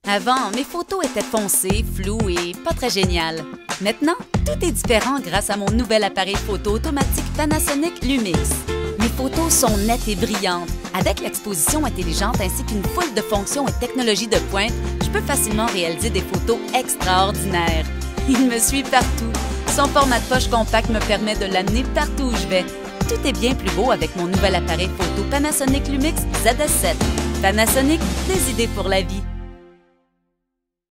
Avant, mes photos étaient foncées, floues et pas très géniales. Maintenant, tout est différent grâce à mon nouvel appareil photo automatique Panasonic Lumix. Mes photos sont nettes et brillantes. Avec l'exposition intelligente ainsi qu'une foule de fonctions et technologies de pointe, je peux facilement réaliser des photos extraordinaires. Il me suit partout. Son format de poche compact me permet de l'amener partout où je vais. Tout est bien plus beau avec mon nouvel appareil photo Panasonic Lumix ZS7. Panasonic, des idées pour la vie.